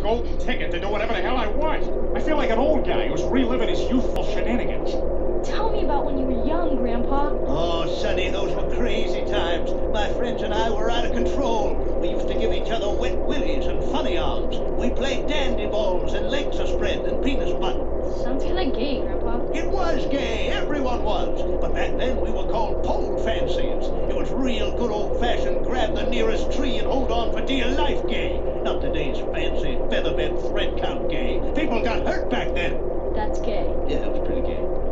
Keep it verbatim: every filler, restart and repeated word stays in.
golden ticket to do whatever the hell I want. I feel like an old guy who's reliving his youthful shenanigans. Tell me about when you were young, Grandpa. Oh, Sonny, those were crazy times. My friends and I were out of control. We used to give each other wet willies and funny arms. We played dandy balls and legs a spread and penis butt. Sounds kind of gay, Grandpa. It was gay. Everyone was. But back then we were called pole fanciers. It was real good old-fashioned grab the nearest tree and hold on for dear life gay. Not today's fancy feather bed thread count gay. People got hurt back then. That's gay. Yeah, it was pretty gay.